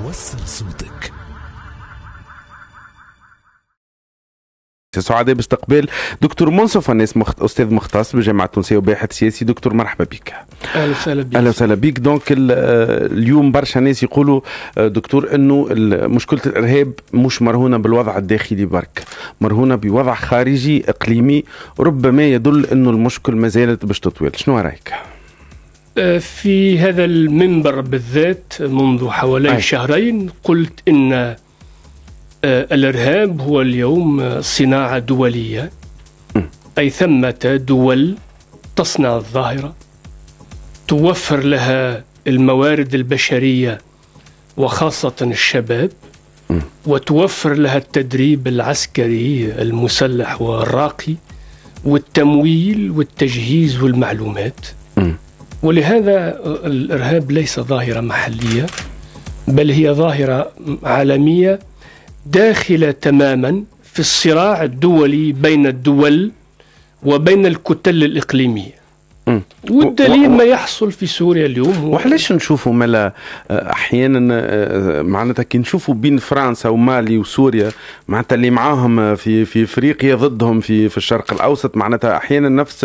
وصل صوتك. سعداء باستقبال دكتور منصف الناس استاذ مختص بالجامعه التونسيه وباحث سياسي. دكتور مرحبا بك. اهلا وسهلا بك. اهلا وسهلا بك. دونك اليوم برشا ناس يقولوا دكتور انه مشكله الارهاب مش مرهونه بالوضع الداخلي برك، مرهونه بوضع خارجي اقليمي ربما يدل انه المشكل ما زالت باش تطول. شنو رايك؟ في هذا المنبر بالذات منذ حوالي شهرين قلت ان الإرهاب هو اليوم صناعة دولية، أي ثمة دول تصنع الظاهرة، توفر لها الموارد البشرية وخاصة الشباب، وتوفر لها التدريب العسكري المسلح والراقي والتمويل والتجهيز والمعلومات. ولهذا الإرهاب ليس ظاهرة محلية، بل هي ظاهرة عالمية داخلة تماما في الصراع الدولي بين الدول وبين الكتل الإقليمية. والدليل ما يحصل في سوريا اليوم. وعلاش نشوفوا ملا احيانا معناتها كي نشوفوا بين فرنسا ومالي وسوريا معناتها اللي معاهم في افريقيا ضدهم في الشرق الاوسط، معناتها احيانا نفس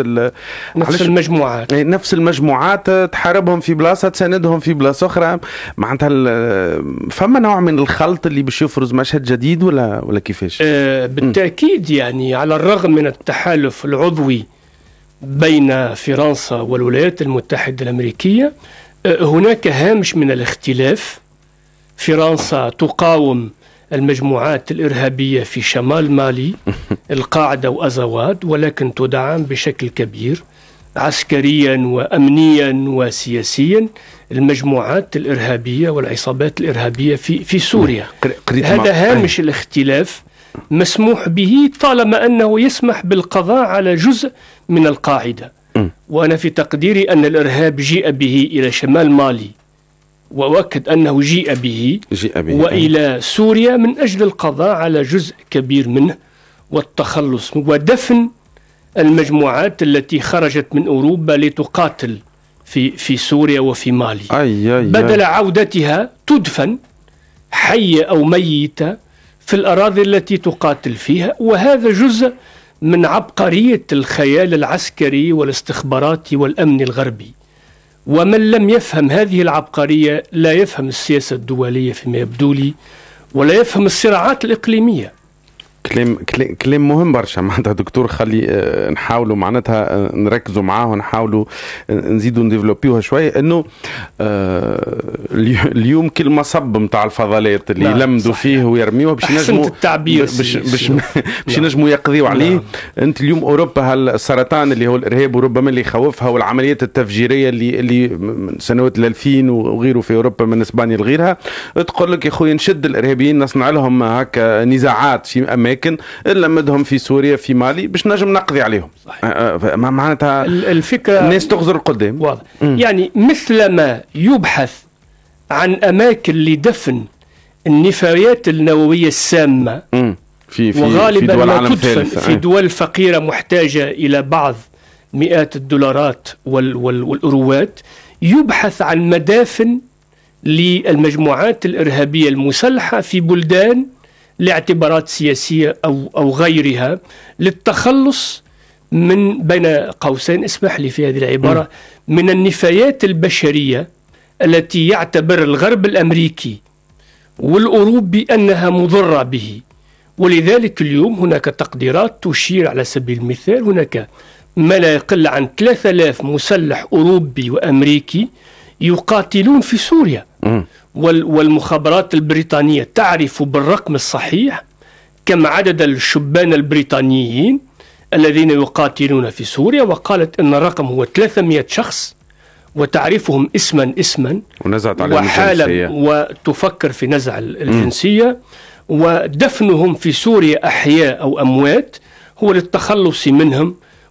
المجموعات تحاربهم في بلاصه تساندهم في بلاصه اخرى، معناتها فما نوع من الخلط اللي باش يفرز مشهد جديد ولا كيفاش؟ بالتاكيد، يعني على الرغم من التحالف العضوي بين فرنسا والولايات المتحدة الأمريكية هناك هامش من الاختلاف. فرنسا تقاوم المجموعات الإرهابية في شمال مالي القاعدة وأزواد، ولكن تدعم بشكل كبير عسكريا وأمنيا وسياسيا المجموعات الإرهابية والعصابات الإرهابية في سوريا. هذا هامش الاختلاف مسموح به طالما أنه يسمح بالقضاء على جزء من القاعدة. وأنا في تقديري أن الإرهاب جيء به إلى شمال مالي، وأؤكد أنه جيء به وإلى سوريا من أجل القضاء على جزء كبير منه والتخلص ودفن المجموعات التي خرجت من أوروبا لتقاتل في سوريا وفي مالي، بدل عودتها تدفن حية أو ميتة في الأراضي التي تقاتل فيها. وهذا جزء من عبقرية الخيال العسكري والاستخباراتي والأمن الغربي، ومن لم يفهم هذه العبقرية لا يفهم السياسة الدولية فيما يبدو لي، ولا يفهم الصراعات الإقليمية. كلام مهم برشا معناتها دكتور. خلي نحاولوا معناتها نركزوا معاه ونحاولوا نزيدوا نديفلوبيوها شويه. انه اليوم كل مصب نتاع الفضلات اللي يلمدوا فيه ويرميوها باش ينجموا التعبير باش ينجموا يقضيوا عليه. انت اليوم اوروبا السرطان اللي هو الارهاب وربما اللي يخوفها، والعمليات التفجيريه اللي من سنوات 2000 وغيره في اوروبا من اسبانيا لغيرها، تقول لك يا خويا نشد الارهابيين نصنع لهم هكا نزاعات في اماكن نلمدهم في سوريا في مالي باش نجم نقضي عليهم. معناتها الفكرة الناس تغزر القدام. واضح. يعني مثلما يبحث عن أماكن لدفن النفايات النووية السامة وغالبا ما تدفن في دول فقيرة محتاجة إلى بعض مئات الدولارات والأوروات، يبحث عن مدافن للمجموعات الإرهابية المسلحة في بلدان لاعتبارات سياسية أو غيرها، للتخلص من بين قوسين، اسمح لي في هذه العبارة، من النفايات البشرية التي يعتبر الغرب الأمريكي والأوروبي أنها مضرة به. ولذلك اليوم هناك تقديرات تشير على سبيل المثال هناك ما لا يقل عن 3000 مسلح أوروبي وأمريكي يقاتلون في سوريا. والمخابرات البريطانية تعرف بالرقم الصحيح كم عدد الشبان البريطانيين الذين يقاتلون في سوريا، وقالت أن الرقم هو 300 شخص، وتعرفهم اسما ونزعت عليهم وحالا وتفكر في نزع الجنسية. ودفنهم في سوريا أحياء أو أموات هو للتخلص منهم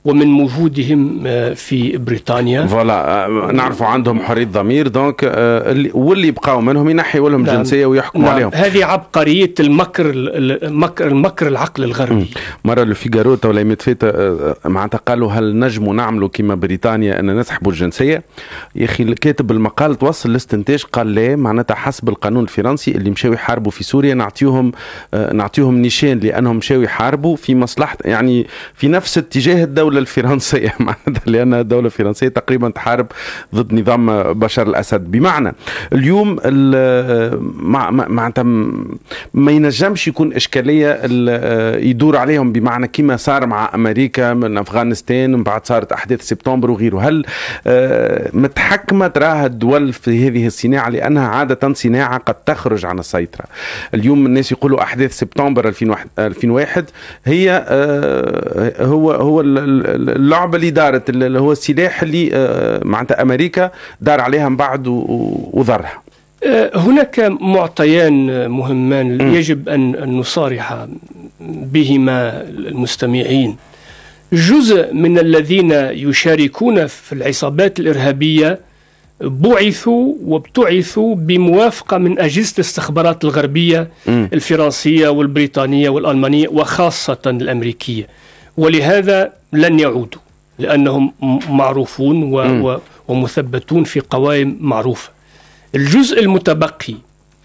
ومن وجودهم في بريطانيا. فوالا نعرفوا عندهم حرية ضمير، دونك واللي يبقاو منهم ينحيوا لهم جنسية ويحكموا عليهم. هذه عبقرية المكر العقل الغربي. مرة الفيغارو تو ليمت فات معناتها قالوا هل نجموا نعملوا كما بريطانيا أن نسحبوا الجنسية؟ يا أخي الكاتب المقال توصل الاستنتاج قال لا، معناتها حسب القانون الفرنسي اللي مشاو يحاربوا في سوريا نعطيهم نيشان لأنهم مشاو يحاربوا في مصلحة، يعني في نفس اتجاه الدولة الفرنسية، معناتها لأن الدولة الفرنسية تقريبا تحارب ضد نظام بشار الأسد. بمعنى اليوم معناتها ما ينجمش يكون إشكالية يدور عليهم، بمعنى كما صار مع أمريكا من أفغانستان من بعد صارت أحداث سبتمبر وغيره. هل متحكمة تراها الدول في هذه الصناعة لأنها عادة صناعة قد تخرج عن السيطرة؟ اليوم الناس يقولوا أحداث سبتمبر 2001 هي هو اللعبة اللي دارت، اللي هو السلاح اللي معناتها أمريكا دار عليها من بعد وضرها. هناك معطيان مهمان يجب أن نصارح بهما المستمعين. جزء من الذين يشاركون في العصابات الإرهابية بعثوا وابتعثوا بموافقة من أجهزة الاستخبارات الغربية الفرنسية والبريطانية والألمانية وخاصة الأمريكية، ولهذا لن يعودوا لأنهم معروفون ومثبتون في قوائم معروفة. الجزء المتبقي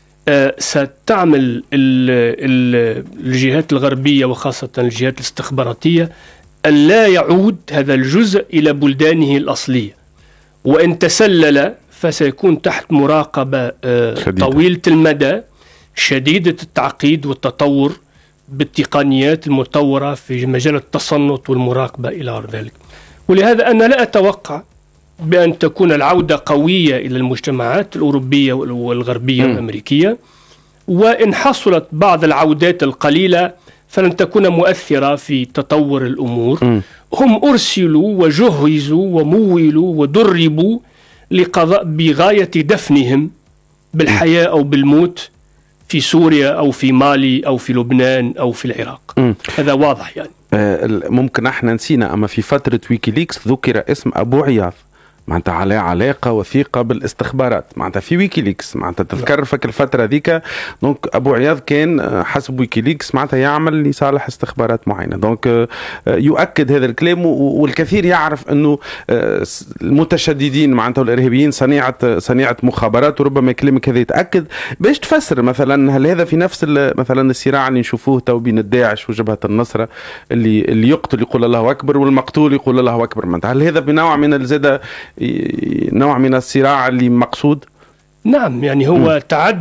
ستعمل الجهات الغربية وخاصة الجهات الاستخباراتية أن لا يعود هذا الجزء إلى بلدانه الأصلية، وإن تسلل فسيكون تحت مراقبة طويلة المدى شديدة التعقيد والتطور بالتقنيات المطورة في مجال التصنت والمراقبة إلى غير ذلك. ولهذا أنا لا أتوقع بأن تكون العودة قوية إلى المجتمعات الأوروبية والغربية والأمريكية، وإن حصلت بعض العودات القليلة فلن تكون مؤثرة في تطور الأمور. هم أرسلوا وجهزوا ومولوا ودربوا لقضاء بغاية دفنهم بالحياة أو بالموت في سوريا أو في مالي أو في لبنان أو في العراق. هذا واضح يعني. ممكن احنا نسينا، أما في فترة ويكيليكس ذكر اسم أبو عياض، معناتها على علاقة وثيقة بالاستخبارات، معناتها في ويكيليكس، معناتها تذكر فك الفترة ذيك. دونك أبو عياض كان حسب ويكيليكس معناتها يعمل لصالح استخبارات معينة. دونك يؤكد هذا الكلام، والكثير يعرف أنه المتشددين معناتها الإرهابيين صنيعة مخابرات، وربما كلامك هذا يتأكد. باش تفسر مثلا هل هذا في نفس مثلا الصراع اللي نشوفوه تو بين الداعش وجبهة النصرة، اللي يقتل يقول الله أكبر والمقتول يقول الله أكبر، معناتها هل هذا بنوع من الزادة نوع من الصراع اللي مقصود؟ نعم، يعني هو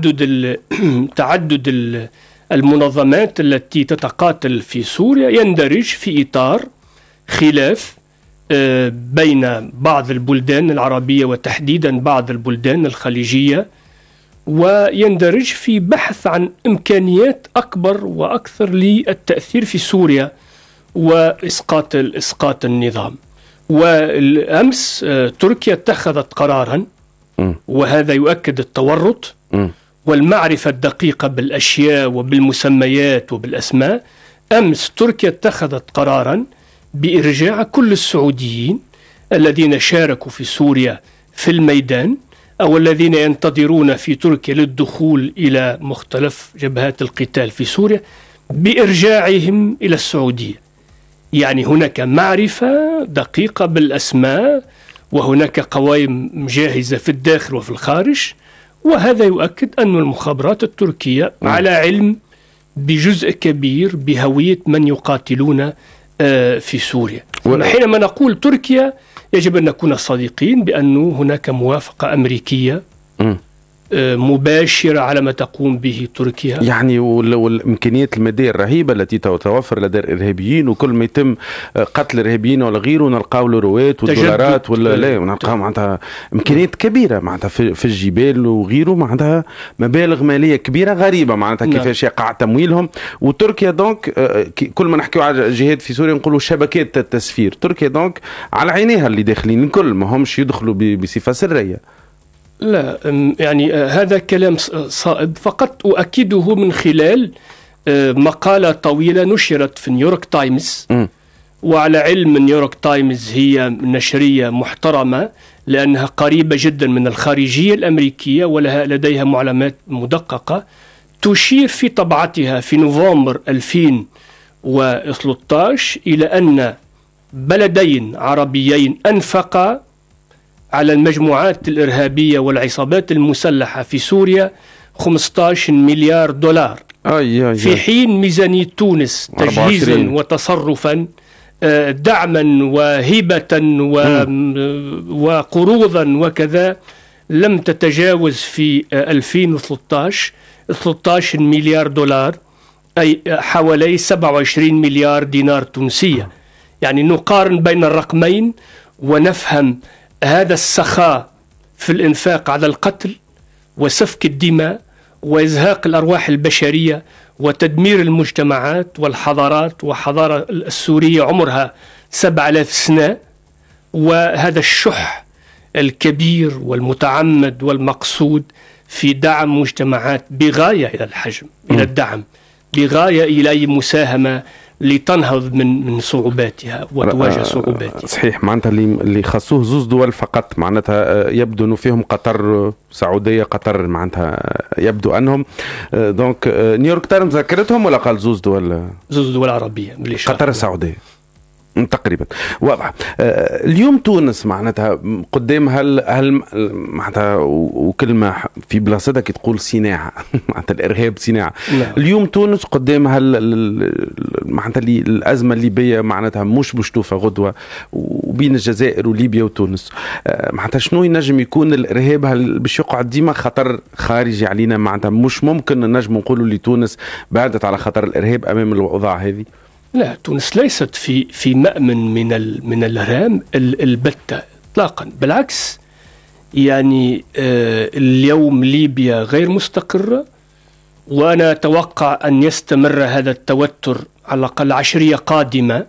تعدد المنظمات التي تتقاتل في سوريا يندرج في إطار خلاف بين بعض البلدان العربية وتحديدا بعض البلدان الخليجية، ويندرج في بحث عن إمكانيات أكبر وأكثر للتأثير في سوريا وإسقاط النظام. والأمس تركيا اتخذت قرارا، وهذا يؤكد التورط والمعرفة الدقيقة بالأشياء وبالمسميات وبالأسماء. أمس تركيا اتخذت قرارا بإرجاع كل السعوديين الذين شاركوا في سوريا في الميدان أو الذين ينتظرون في تركيا للدخول إلى مختلف جبهات القتال في سوريا بإرجاعهم إلى السعودية. يعني هناك معرفة دقيقة بالأسماء، وهناك قوائم جاهزة في الداخل وفي الخارج، وهذا يؤكد أن المخابرات التركية على علم بجزء كبير بهوية من يقاتلون في سوريا. حينما نقول تركيا يجب أن نكون صادقين بأن هناك موافقة أمريكية مباشرة على ما تقوم به تركيا، يعني والإمكانيات المادية الرهيبة التي تتوفر لدى الإرهابيين، وكل ما يتم قتل الإرهابيين ولا غيره نلقاو الروات والدولارات ولا لا، نلقاو معناتها إمكانيات كبيرة معناتها في الجبال وغيره، معناتها مبالغ مالية كبيرة غريبة معناتها كيفاش يقع تمويلهم. وتركيا دونك كل ما نحكيو على جهات في سوريا نقولوا شبكات التسفير، تركيا دونك على عينيها اللي داخلين الكل، ما همش يدخلوا بصفة سرية. لا، يعني هذا كلام صائب، فقط أؤكده من خلال مقالة طويلة نشرت في نيويورك تايمز، وعلى علم نيويورك تايمز هي نشرية محترمة لأنها قريبة جدا من الخارجية الأمريكية لديها معلومات مدققة، تشير في طبعتها في نوفمبر 2013 إلى أن بلدين عربيين أنفقا على المجموعات الإرهابية والعصابات المسلحة في سوريا 15 مليار دولار، في حين ميزانية تونس تجهيزا وتصرفا دعما وهبة وقروضا وكذا لم تتجاوز في 2013 13 مليار دولار، أي حوالي 27 مليار دينار تونسية. يعني نقارن بين الرقمين ونفهم هذا السخاء في الإنفاق على القتل وسفك الدماء وإزهاق الأرواح البشرية وتدمير المجتمعات والحضارات، وحضارة السورية عمرها 7000 سنة، وهذا الشح الكبير والمتعمد والمقصود في دعم مجتمعات بغاية إلى الحجم، إلى الدعم، بغاية إلى أي مساهمة لتنهض من صعوباتها وتواجه صعوباتها. صحيح، معناتها اللي خصوه زوز دول فقط، معناتها يبدو انه فيهم قطر، سعوديه، قطر، معناتها يبدو انهم دونك نيويورك تايمز ذكرتهم ولا قال زوز دول؟ زوز دول عربيه، قطر السعوديه تقريبا واضح. اليوم تونس معناتها قدام هل معناتها وكلمة في بلاصتك تقول صناعة معناتها الإرهاب صناعة. اليوم تونس قدام معناتها الأزمة الليبية معناتها مش مشتوفة غدوة، وبين الجزائر وليبيا وتونس، معناتها شنو ينجم يكون الإرهاب؟ هل باش يقعد ديما خطر خارجي علينا؟ معناتها مش ممكن نجم نقولوا لتونس بعدت على خطر الإرهاب أمام الأوضاع هذه؟ لا، تونس ليست في مأمن من الإرهاب البتة إطلاقا، بالعكس. يعني اليوم ليبيا غير مستقرة، وأنا أتوقع أن يستمر هذا التوتر على الأقل عشرية قادمة،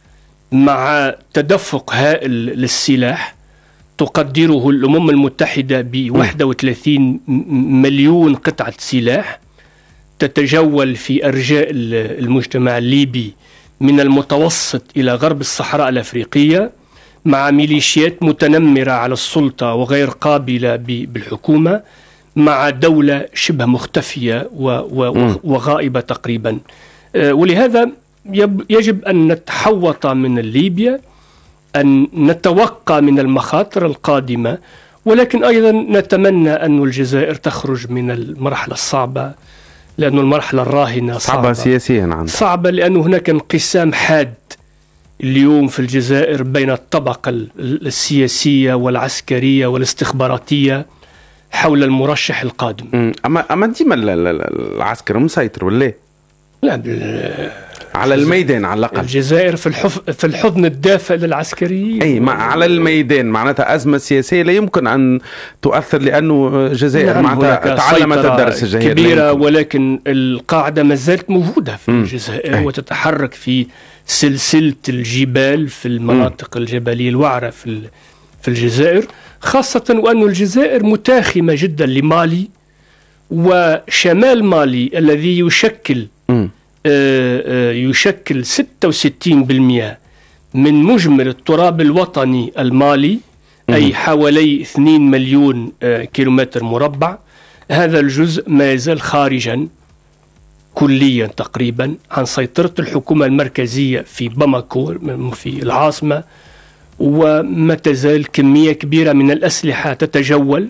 مع تدفق هائل للسلاح تقدره الأمم المتحدة ب 31 مليون قطعة سلاح تتجول في أرجاء المجتمع الليبي من المتوسط إلى غرب الصحراء الأفريقية، مع ميليشيات متنمرة على السلطة وغير قابلة بالحكومة، مع دولة شبه مختفية وغائبة تقريبا. ولهذا يجب أن نتحوط من ليبيا، أن نتوقع من المخاطر القادمة، ولكن أيضا نتمنى أن الجزائر تخرج من المرحلة الصعبة، لأن المرحلة الراهنة صعبة سياسيا عندها، صعبة لأن هناك انقسام حاد اليوم في الجزائر بين الطبقة السياسية والعسكرية والاستخباراتية حول المرشح القادم. أما ديما العسكر مسيطر ولا لا؟ على الميدان على الأقل. الجزائر في الحضن الدافئ للعسكريين. أي على الميدان معناتها أزمة سياسية لا يمكن أن تؤثر، لأنه الجزائر معناتها تعلمت الدرس الجزائر كبيرة، ولكن القاعدة ما زالت موجودة في الجزائر وتتحرك في سلسلة الجبال في المناطق الجبلية الوعرة في الجزائر، خاصة وأن الجزائر متاخمة جدا لمالي، وشمال مالي الذي يشكل 66% من مجمل التراب الوطني المالي، أي حوالي 2 مليون كيلومتر مربع. هذا الجزء ما يزال خارجا كليا تقريبا عن سيطرة الحكومة المركزية في باماكو في العاصمة، وما تزال كمية كبيرة من الأسلحة تتجول،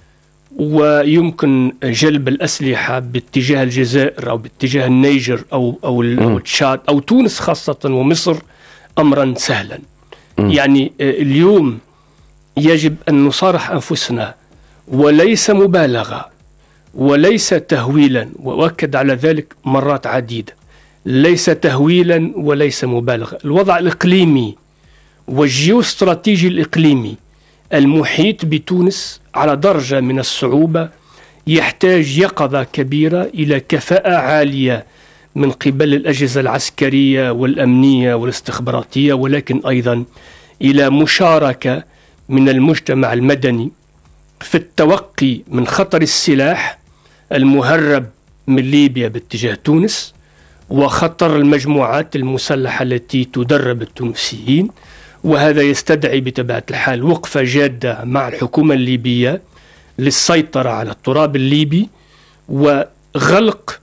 ويمكن جلب الأسلحة باتجاه الجزائر أو باتجاه النيجر أو تشاد أو تونس خاصة ومصر أمرا سهلا. يعني اليوم يجب أن نصارح أنفسنا، وليس مبالغة وليس تهويلا، وأؤكد على ذلك مرات عديدة، ليس تهويلا وليس مبالغة. الوضع الإقليمي والجيوستراتيجي الإقليمي المحيط بتونس على درجة من الصعوبة يحتاج يقظة كبيرة إلى كفاءة عالية من قبل الأجهزة العسكرية والأمنية والاستخباراتية، ولكن أيضا إلى مشاركة من المجتمع المدني في التوقي من خطر السلاح المهرب من ليبيا باتجاه تونس، وخطر المجموعات المسلحة التي تدرب التونسيين، وهذا يستدعي بطبيعة الحال وقفة جادة مع الحكومة الليبية للسيطرة على التراب الليبي وغلق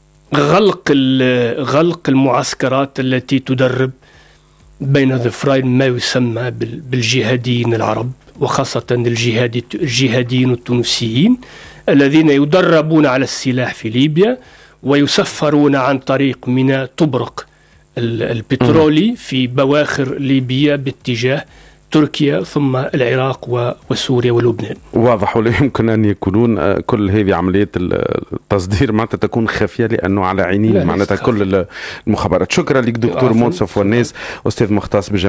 غلق المعسكرات التي تدرب بين ظفرين ما يسمى بالجهاديين العرب، وخاصة الجهاديين التونسيين الذين يدربون على السلاح في ليبيا ويسفرون عن طريق ميناء طبرق البترولي في بواخر ليبيا باتجاه تركيا ثم العراق وسوريا ولبنان. واضح، ولا يمكن أن يكونون كل هذه عمليات التصدير معناتها تكون خافية لأنه على عينين معناتها كل المخابرات. شكرا لك دكتور منصف والناس، أستاذ مختص